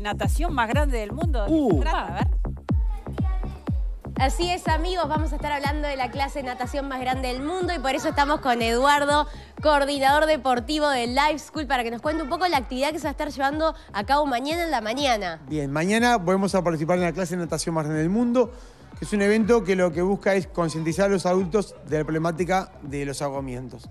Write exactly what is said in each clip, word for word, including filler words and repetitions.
natación más grande del mundo. Uh. Trata, a ver. Así es, amigos, vamos a estar hablando de la clase de natación más grande del mundo y por eso estamos con Eduardo, coordinador deportivo de Life School, para que nos cuente un poco la actividad que se va a estar llevando a cabo mañana en la mañana. Bien, mañana vamos a participar en la clase de natación más grande del mundo, que es un evento que lo que busca es concientizar a los adultos de la problemática de los ahogamientos.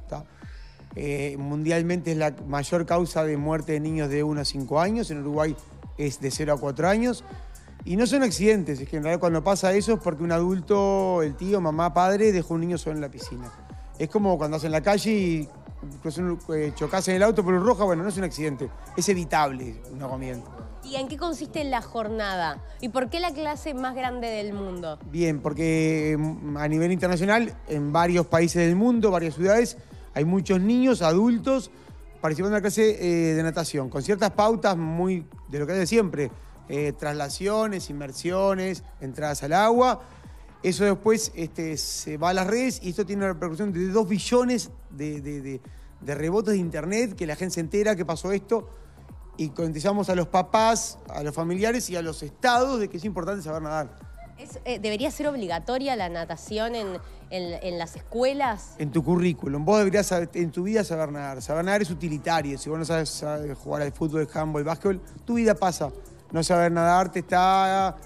Eh, mundialmente es la mayor causa de muerte de niños de uno a cinco años, en Uruguay es de cero a cuatro años. Y no son accidentes, es que en realidad cuando pasa eso es porque un adulto, el tío, mamá, padre, dejó un niño solo en la piscina. Es como cuando vas en la calle y eh, chocás en el auto por luz roja, bueno, no es un accidente, es evitable un ahogamiento. ¿Y en qué consiste la jornada? ¿Y por qué la clase más grande del mundo? Bien, porque a nivel internacional, en varios países del mundo, varias ciudades, hay muchos niños, adultos, participando en la clase eh, de natación, con ciertas pautas muy de lo que hace siempre. Eh, traslaciones, inmersiones, entradas al agua. Eso después este, se va a las redes y esto tiene una repercusión de dos billones de, de, de, de rebotes de internet, que la gente se entera que pasó esto y concientizamos a los papás, a los familiares y a los estados de que es importante saber nadar. Es, eh, ¿Debería ser obligatoria la natación en, en, en las escuelas? En tu currículum. Vos deberías saber, en tu vida saber nadar. Saber nadar es utilitario. Si vos no sabes, sabes jugar al fútbol, handball, básquetbol, tu vida pasa. No saber nadar te está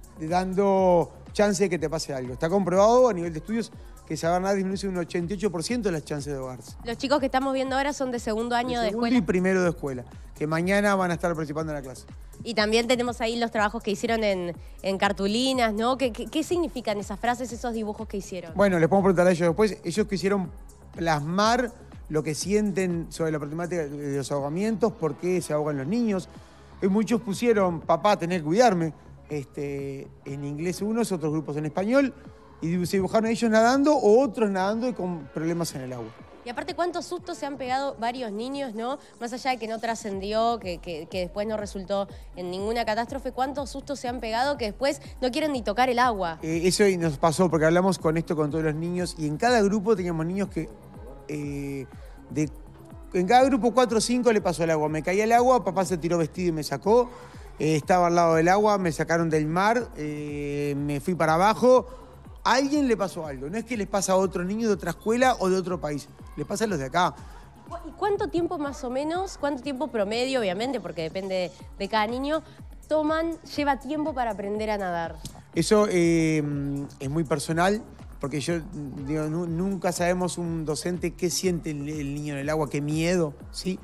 dando chance de que te pase algo. Está comprobado a nivel de estudios que saber nadar disminuye un ochenta y ocho por ciento de las chances de ahogarse. Los chicos que estamos viendo ahora son de segundo año de, de segundo escuela. y primero de escuela, que mañana van a estar participando en la clase. Y también tenemos ahí los trabajos que hicieron en, en cartulinas, ¿no? ¿Qué, qué, ¿Qué significan esas frases, esos dibujos que hicieron? Bueno, les podemos preguntar a ellos después. Ellos quisieron plasmar lo que sienten sobre la problemática de los ahogamientos, por qué se ahogan los niños. Y muchos pusieron, papá, tenés que cuidarme, este, en inglés unos, otros grupos en español, y se dibujaron ellos nadando o otros nadando y con problemas en el agua. Y aparte, ¿cuántos sustos se han pegado varios niños, no? Más allá de que no trascendió, que, que, que después no resultó en ninguna catástrofe, ¿cuántos sustos se han pegado que después no quieren ni tocar el agua? Eh, eso nos pasó porque hablamos con esto con todos los niños y en cada grupo teníamos niños que eh, de En cada grupo cuatro o cinco le pasó el agua. Me caía el agua, papá se tiró vestido y me sacó. Eh, estaba al lado del agua, me sacaron del mar, eh, me fui para abajo. A alguien le pasó algo. No es que les pasa a otros niños de otra escuela o de otro país. Les pasa a los de acá. ¿Y cuánto tiempo más o menos, cuánto tiempo promedio, obviamente, porque depende de cada niño, toman, lleva tiempo para aprender a nadar? Eso eh, es muy personal. Porque yo digo, nunca sabemos un docente qué siente el, el niño en el agua, qué miedo, ¿sí?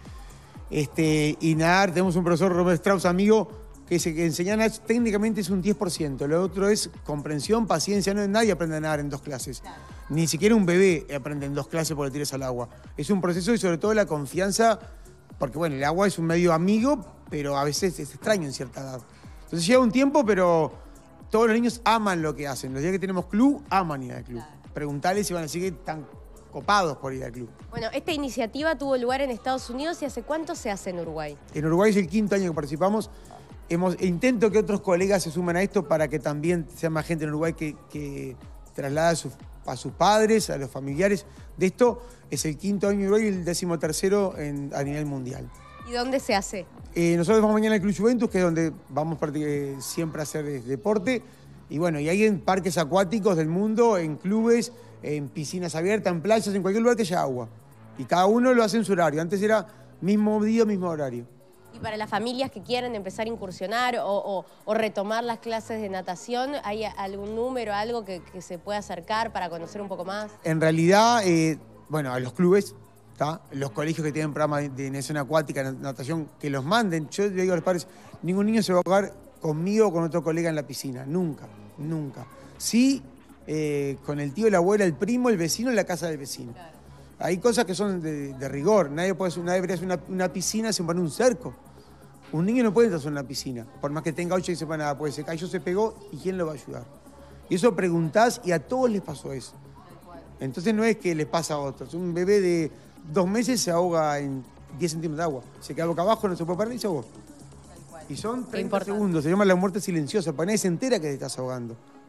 Este, y nadar, tenemos un profesor, Robert Strauss, amigo, que dice que enseñar técnicamente es un diez por ciento. Lo otro es comprensión, paciencia. No, nadie aprende a nadar en dos clases. Claro. Ni siquiera un bebé aprende en dos clases porque le tiras al agua. Es un proceso y sobre todo la confianza, porque bueno, el agua es un medio amigo, pero a veces es extraño en cierta edad. Entonces lleva un tiempo, pero todos los niños aman lo que hacen. Los días que tenemos club, aman ir al club. Claro. Preguntarles si van a seguir tan copados por ir al club. Bueno, esta iniciativa tuvo lugar en Estados Unidos y ¿hace cuánto se hace en Uruguay? En Uruguay es el quinto año que participamos. Hemos, intento que otros colegas se sumen a esto para que también sea más gente en Uruguay que, que traslada a sus, a sus padres, a los familiares. De esto es el quinto año en Uruguay y el décimo tercero en, a nivel mundial. ¿Y dónde se hace? Eh, nosotros vamos mañana al Club Juventus, que es donde vamos siempre a hacer deporte. Y bueno, y hay en parques acuáticos del mundo, en clubes, en piscinas abiertas, en playas, en cualquier lugar que haya agua. Y cada uno lo hace en su horario. Antes era mismo día, mismo horario. Y para las familias que quieren empezar a incursionar o, o, o retomar las clases de natación, ¿hay algún número, algo que, que se pueda acercar para conocer un poco más? En realidad, eh, bueno, a los clubes, ¿tá? Los colegios que tienen programas de natación acuática, natación, que los manden. Yo le digo a los padres, ningún niño se va a ahogar conmigo o con otro colega en la piscina. Nunca, nunca. Sí, eh, con el tío, la abuela, el primo, el vecino en la casa del vecino. Claro. Hay cosas que son de, de rigor. Nadie puede nadie debería hacer una, una piscina sin poner un cerco. Un niño no puede entrar en una piscina. Por más que tenga ocho y sepa nada, puede se cayó, se pegó, ¿y quién lo va a ayudar? Y eso preguntás y a todos les pasó eso. Entonces no es que les pasa a otros. Un bebé de dos meses se ahoga en diez centímetros de agua. Se queda boca abajo, no se puede parar y se ahogó. Y son treinta segundos. Se llama la muerte silenciosa, porque nadie se entera que te estás ahogando.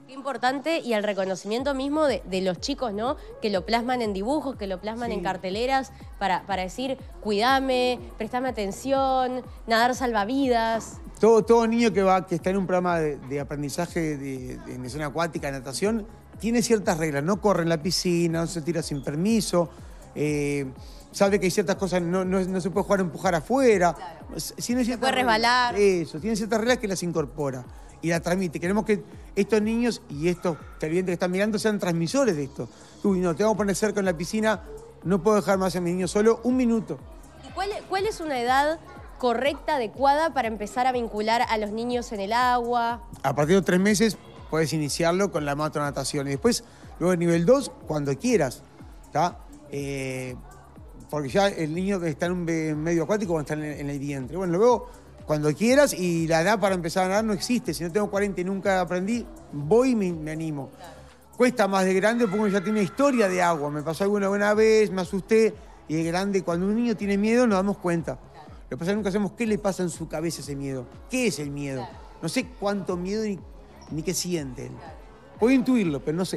Qué importante, y el reconocimiento mismo de, de los chicos, ¿no? Que lo plasman en dibujos, que lo plasman Sí. en carteleras para, para decir, cuidame, prestame atención, nadar salvavidas. Todo, todo niño que va, que está en un programa de, de aprendizaje de, de iniciación acuática, de natación, tiene ciertas reglas. No corre en la piscina, no se tira sin permiso, eh, sabe que hay ciertas cosas, no, no, no se puede jugar a empujar afuera. Claro. Tiene Se puede resbalar. Eso, tiene ciertas reglas que las incorpora y las transmite. Queremos que estos niños y estos televidentes que están mirando sean transmisores de esto. Uy, no, te vamos a poner cerca en la piscina, no puedo dejar más a mi niño solo un minuto. ¿Y cuál, cuál es una edad correcta, adecuada para empezar a vincular a los niños en el agua? A partir de tres meses puedes iniciarlo con la matronatación y después, luego el nivel dos, cuando quieras, ¿está? Eh, porque ya el niño está en un medio acuático o está en el, en el vientre. Bueno, luego cuando quieras, y la edad para empezar a nadar no existe. Si no tengo cuarenta y nunca aprendí, voy y me, me animo. Cuesta más de grande porque uno ya tiene historia de agua. Me pasó alguna buena vez, me asusté, y de grande, cuando un niño tiene miedo nos damos cuenta. Lo que pasa es que nunca sabemos qué le pasa en su cabeza ese miedo. ¿Qué es el miedo? No sé cuánto miedo ni, ni qué siente él. Puedo intuirlo, pero no sé.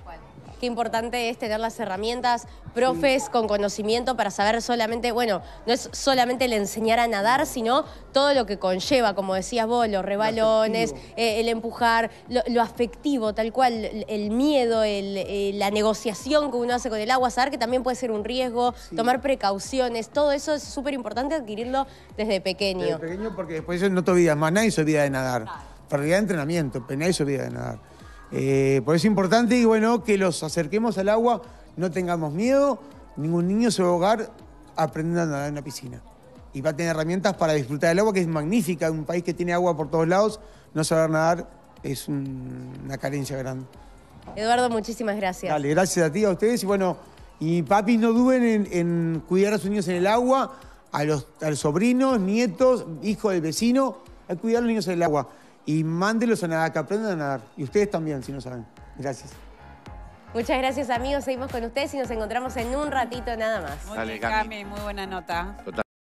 Qué importante es tener las herramientas, profes sí. con conocimiento para saber solamente, bueno, no es solamente el enseñar a nadar, sino todo lo que conlleva, como decías vos, los rebalones, eh, el empujar, lo, lo afectivo, tal cual, el, el miedo, el, eh, la negociación que uno hace con el agua, saber que también puede ser un riesgo, sí. tomar precauciones, todo eso es súper importante adquirirlo desde pequeño. Desde pequeño, porque después no te olvidas más, nadie se olvida de nadar. Claro. Para realidad de entrenamiento, pero nadie se olvida de nadar. Eh, por eso es importante y bueno, que los acerquemos al agua, no tengamos miedo, ningún niño se va a ahogar aprendiendo a nadar en una piscina. Y va a tener herramientas para disfrutar del agua, que es magnífica. Un país que tiene agua por todos lados, no saber nadar es un, una carencia grande. Eduardo, muchísimas gracias. Dale, gracias a ti, a ustedes. Y bueno, y papis, no duden en, en cuidar a sus niños en el agua, a los, a los sobrinos, nietos, hijos del vecino, hay que cuidar a los niños en el agua. Y mándelos a nadar, que aprendan a nadar. Y ustedes también, si no saben. Gracias. Muchas gracias, amigos. Seguimos con ustedes y nos encontramos en un ratito nada más. Muy bien, Cami, muy buena nota. Total.